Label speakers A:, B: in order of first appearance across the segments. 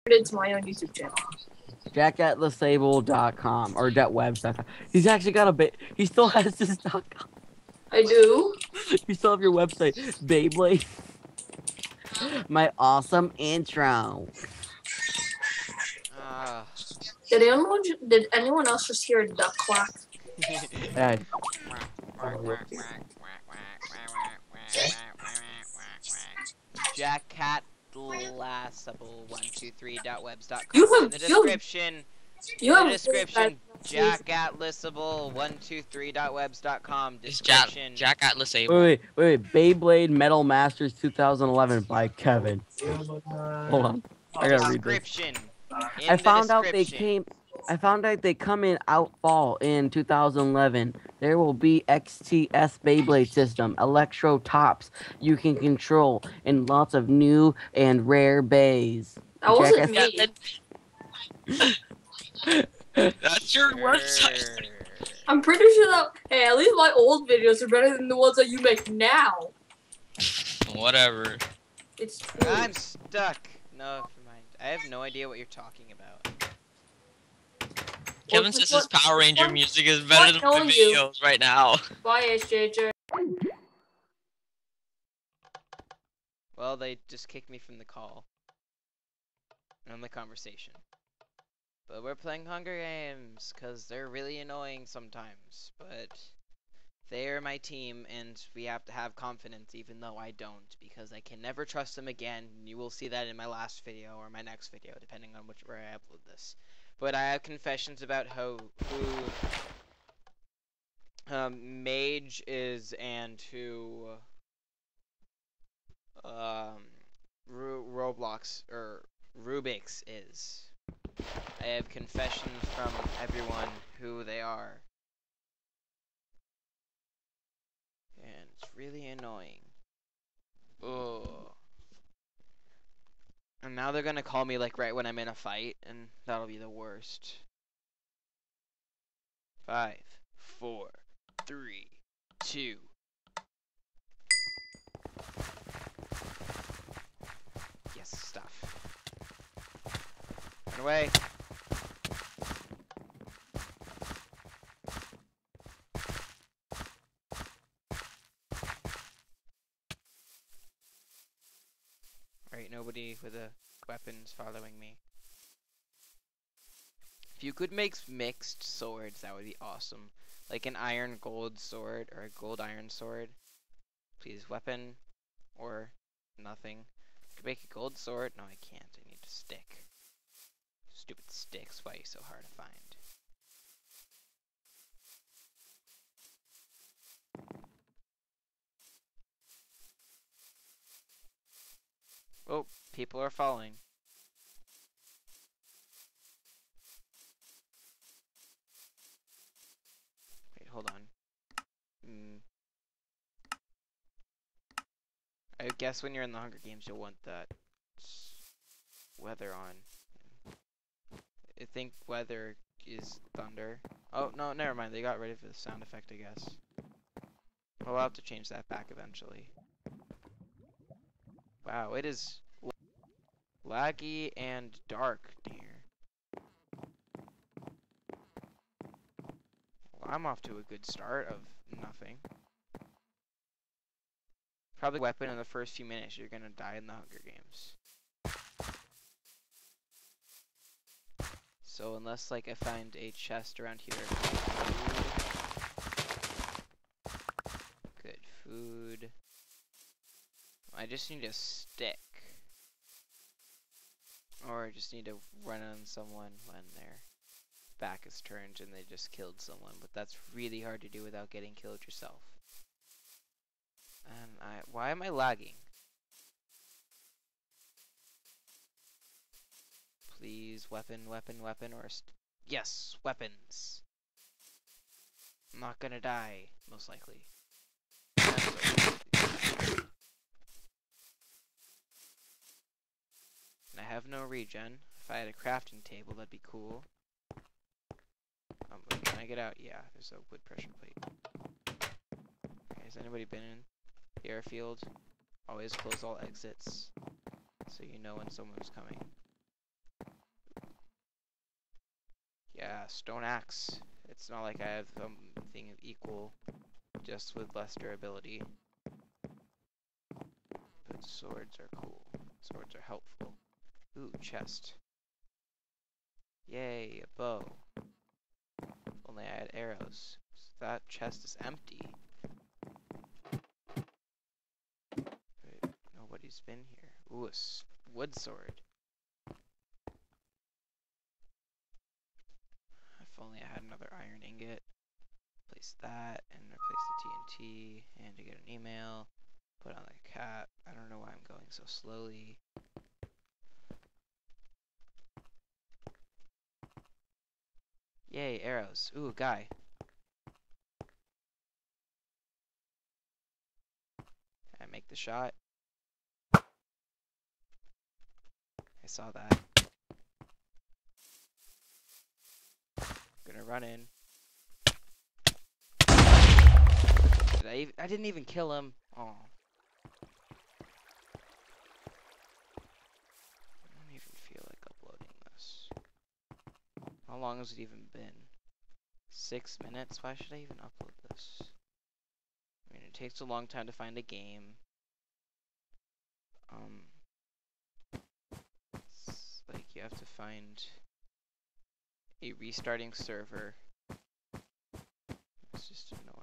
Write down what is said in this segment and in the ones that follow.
A: It's my own YouTube channel.
B: JackAtlasable.com or .webs.com. He's actually got a bit. He still has this .com.
A: I do.
B: You still have your website, Beyblade. My awesome intro.
A: Did anyone else just hear a duck quack?
C: JackAtlasable123.webs.com. In the description, JackAtlasable123.webs.com. Description.
D: Jack Atlas Able.
B: Wait. Beyblade Metal Masters 2011 by Kevin. Hold on. I gotta read this.
C: Description.
B: I found out they come in out fall in 2011. There will be XTS Beyblade system, Electro Tops you can control, and lots of new and rare bays.
A: That wasn't me.
D: That's your website.
A: I'm pretty sure that, hey, at least my old videos are better than the ones that you make now.
D: Whatever.
A: It's true.
C: I'm stuck. No, never mind. I have no idea what you're talking about.
D: Kevin says his Power Ranger music is better than my videos right now.
A: Bye, SJJ.
C: Well, they just kicked me from the call. And the conversation. But we're playing Hunger Games, because they're really annoying sometimes. But they're my team, and we have to have confidence, even though I don't. Because I can never trust them again. You will see that in my last video, or my next video, depending on where I upload this. But I have confessions about who Mage is, and who Roblox, or Rubik's is. I have confessions from everyone who they are. And it's really annoying. Ugh. And now they're gonna call me like right when I'm in a fight, and that'll be the worst. 5, 4, 3, 2. Yes, stuff. Run away. Alright, nobody with a weapons following me. If you could make mixed swords, that would be awesome. Like an iron gold sword, or a gold iron sword. Please, weapon, or nothing. Could make a gold sword? No, I can't. I need a stick. Stupid sticks, why are you so hard to find? Oh, people are falling. Wait, hold on. I guess when you're in the Hunger Games, you'll want that weather on. I think weather is thunder. Oh, no, never mind. They got rid of the sound effect, I guess. I'll have to change that back eventually. Wow, it is laggy and dark here. Well, I'm off to a good start of nothing. Probably weapon in the first few minutes, you're gonna die in the Hunger Games. So unless like I find a chest around here. Good food. I just need a stick. Or I just need to run on someone when their back is turned and they just killed someone. But that's really hard to do without getting killed yourself. And why am I lagging? Please, weapon, or yes, weapons. I'm not gonna die, most likely. And I have no regen. If I had a crafting table, that'd be cool. Wait, can I get out? Yeah, there's a wood pressure plate. Okay, has anybody been in the airfield? Always close all exits, so you know when someone's coming. stone axe. It's not like I have something of equal, just with less durability. But swords are cool. Swords are helpful. Ooh, chest. Yay, a bow. If only I had arrows. So that chest is empty. But nobody's been here. Ooh, a wood sword. If only I had another iron ingot. Place that, and replace the TNT, and to get an email. Put on the cap. I don't know why I'm going so slowly. Yay, arrows. Ooh, guy. Can I make the shot? I saw that. Gonna run in. I didn't even kill him. Oh. I don't even feel like uploading this. How long has it even been? 6 minutes? Why should I even upload this? I mean, it takes a long time to find a game. It's like you have to find a restarting server. It's just annoying.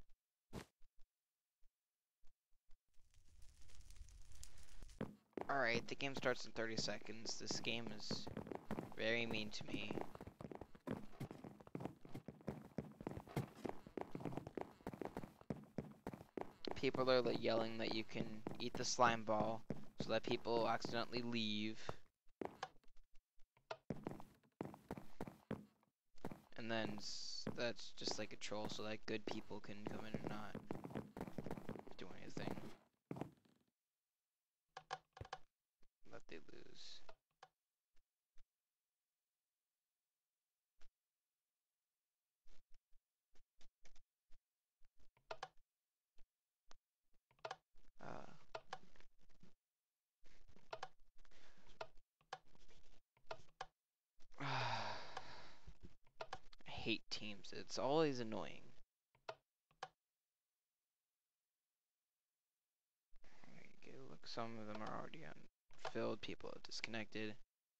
C: Alright, the game starts in 30 seconds. This game is very mean to me. People are like yelling that you can eat the slime ball so that people accidentally leave. And then that's just like a troll so that good people can come in and not do anything. Let they lose. I hate teams. It's always annoying. Okay, look, some of them are already unfilled. People have disconnected.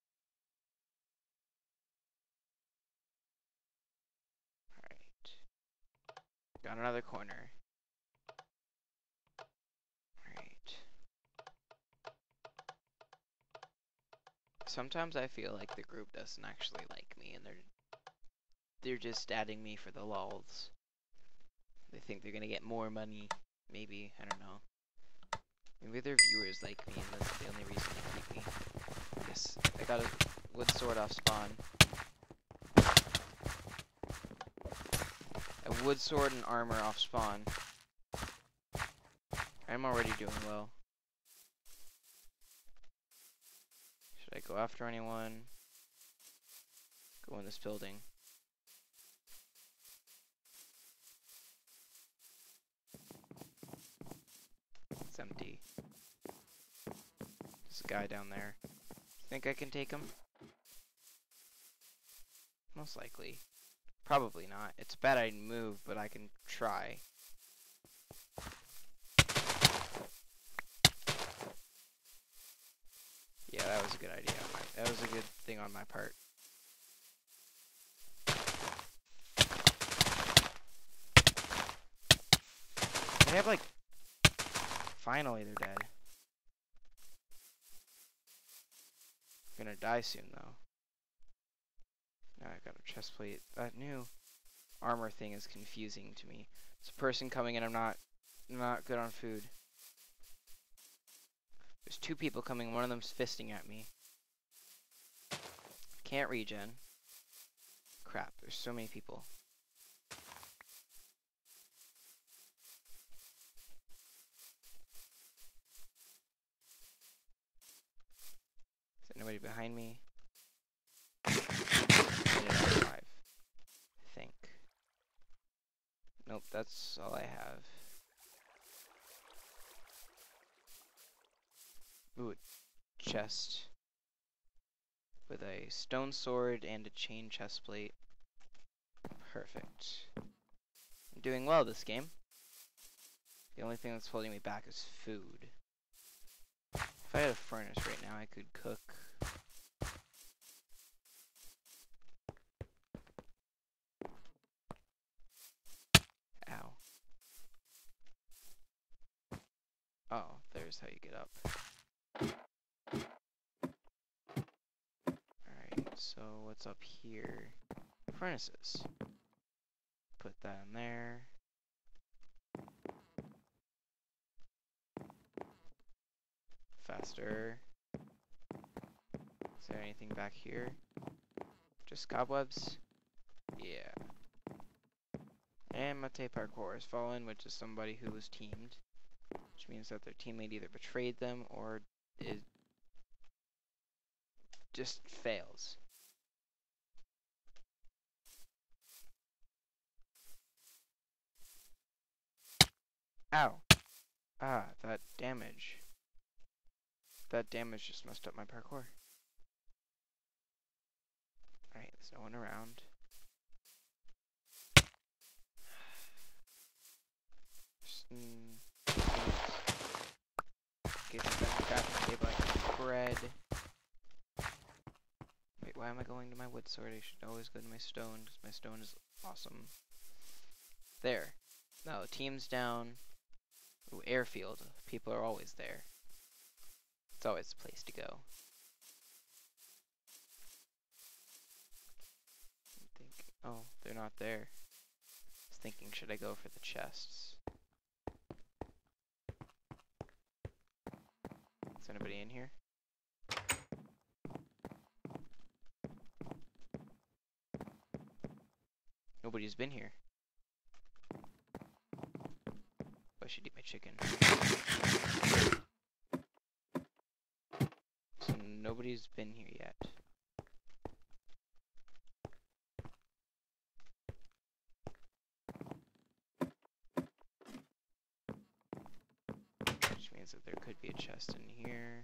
C: Alright. Got another corner. Alright. Sometimes I feel like the group doesn't actually like me and they're just adding me for the lulz. They think they're gonna get more money. Maybe, I don't know. Maybe their viewers like me and that's the only reason they keep me. Yes, I got a wood sword off spawn. A wood sword and armor off spawn. I'm already doing well. Should I go after anyone? Go in this building. It's empty. There's a guy down there. Think I can take him? Most likely. Probably not. It's bad I move, but I can try. Yeah, that was a good idea. That was a good thing on my part. They have like... Finally, they're dead. I'm gonna die soon, though. Now I got a chest plate. That new armor thing is confusing to me. It's a person coming in. I'm not good on food. There's 2 people coming. One of them's fisting at me. Can't regen. Crap. There's so many people. Is there nobody behind me? I think. Nope, that's all I have. Ooh, a chest with a stone sword and a chain chest plate. Perfect. I'm doing well this game. The only thing that's holding me back is food. If I had a furnace right now, I could cook. Ow. Oh, there's how you get up. Alright, so what's up here? Furnaces. Put that in there. Faster. Is there anything back here? Just cobwebs? Yeah. And Mate Parkour has fallen, which is somebody who was teamed. Which means that their teammate either betrayed them or it just fails. Ow. Ah, that damage. That damage just messed up my parkour. Alright, there's no one around. Get some crafting table, I can bread. Wait, why am I going to my wood sword? I should always go to my stone, because my stone is awesome. There. Now the team's down. Ooh, airfield. People are always there. It's always the place to go. Oh, they're not there. I was thinking, should I go for the chests? Is anybody in here? Nobody's been here. I should eat my chicken. So nobody's been here yet. Which means that there could be a chest in here.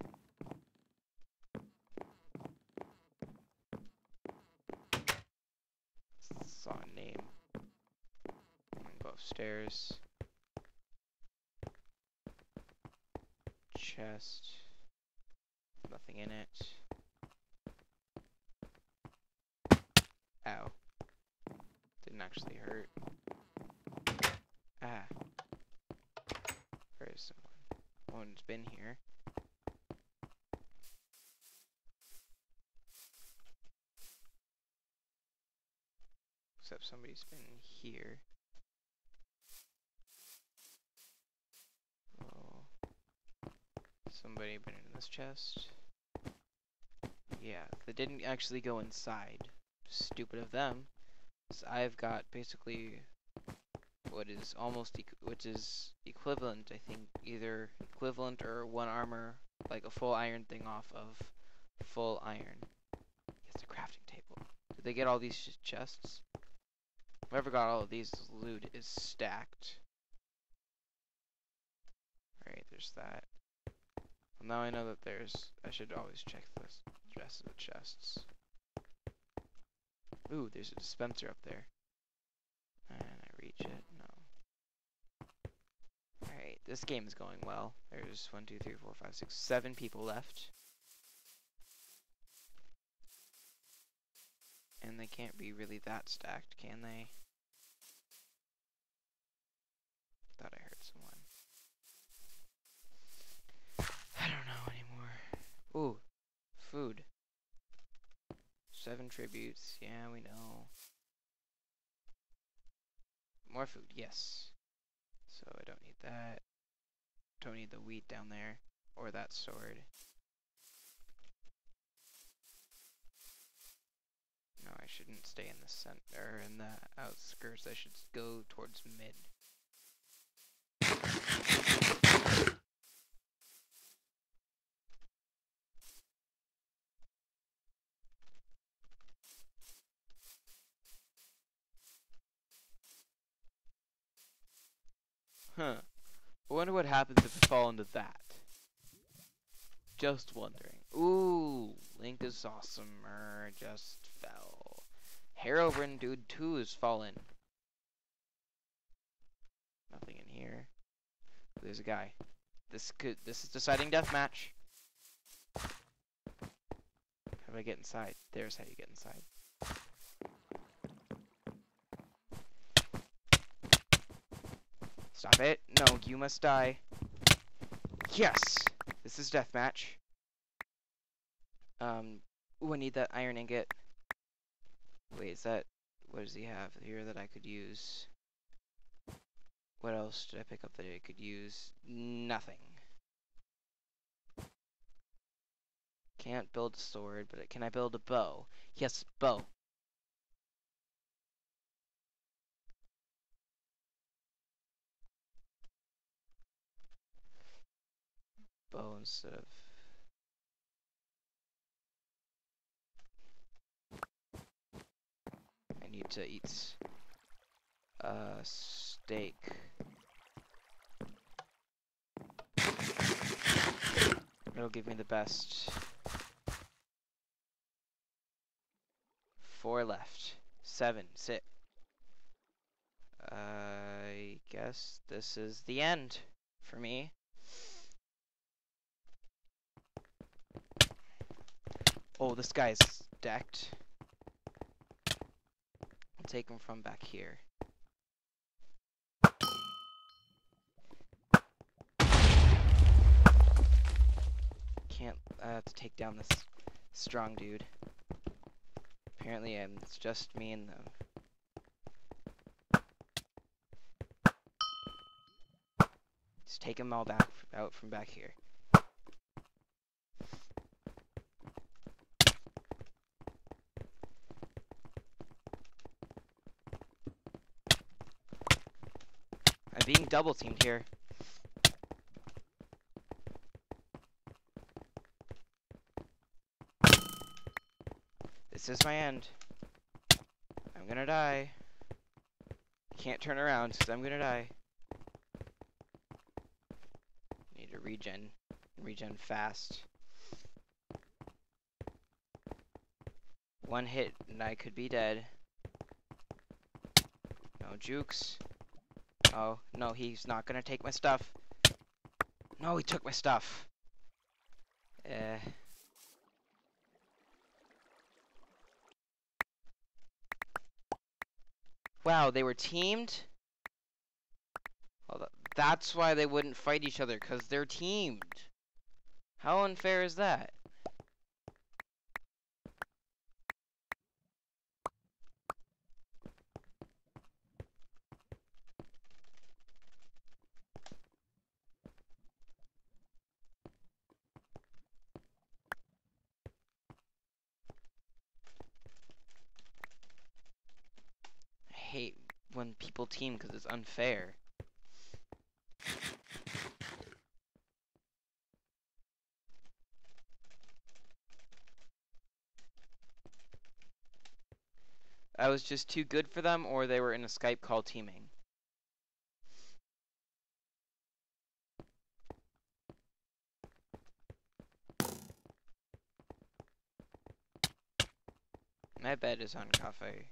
C: Saw a name. I'm gonna go upstairs. Chest. Nothing in it. Ow. Didn't actually hurt. Ah. Where is someone? No one's been here. Except somebody's been here. Somebody been in this chest? Yeah, they didn't actually go inside. Stupid of them. So I've got basically what is almost which is equivalent, I think, either equivalent or one armor, like a full iron thing off of full iron. It's a crafting table. Did they get all these chests? Whoever got all of these loot is stacked. Alright, there's that. Now I know that I should always check the rest of the chests. Ooh, there's a dispenser up there. And I reach it? No. Alright, this game is going well. There's 1, 2, 3, 4, 5, 6, 7 people left. And they can't be really that stacked, can they? Thought I heard someone. I don't know anymore. Ooh, food. 7 tributes, yeah, we know. More food, yes. So I don't need that. Don't need the wheat down there, or that sword. No, I shouldn't stay in the center, in the outskirts. I should go towards mid. Huh. I wonder what happens if I fall into that. Just wondering. Ooh, Link is awesomer. Just fell. Herobrine dude 2 is fallen. Nothing in here. There's a guy. This is deciding deathmatch. How do I get inside? There's how you get inside. Stop it. No, you must die. Yes! This is deathmatch. Ooh, I need that iron ingot. Wait, is that... What does he have here that I could use? What else did I pick up that I could use? Nothing. Can't build a sword, but can I build a bow? Yes, bow. Bow instead of... I need to eat steak. It'll give me the best. 4 left. 7. Sit. I guess this is the end for me. Oh, this guy's decked. I'll take him from back here. Can't, I have to take down this strong dude. Apparently, it's just me and them. Just take them all out from back here. I'm being double teamed here. This is my end. I'm gonna die. Can't turn around because I'm gonna die. Need to regen fast. 1 hit and I could be dead. No jukes. Oh, no, he's not gonna take my stuff. No, he took my stuff. Wow, they were teamed? Well, that's why they wouldn't fight each other, because they're teamed. How unfair is that? I hate when people team because it's unfair. I was just too good for them, or they were in a Skype call teaming. My bed is on cafe.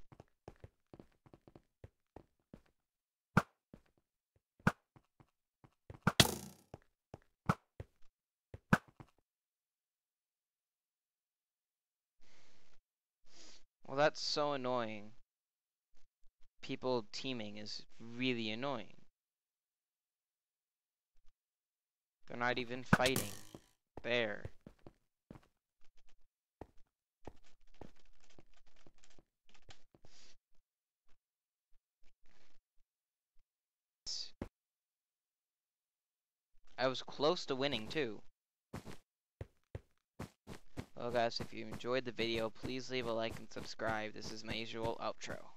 C: Well, that's so annoying. People teaming is really annoying. They're not even fighting. There. I was close to winning too. Well guys, if you enjoyed the video, please leave a like and subscribe. This is my usual outro.